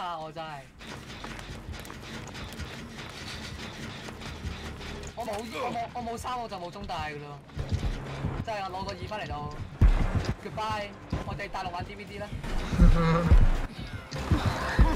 差我真係。我冇衫我就冇中大噶咯。即係我攞個2翻嚟到 ，goodbye。我哋大陸玩 DVD 啦。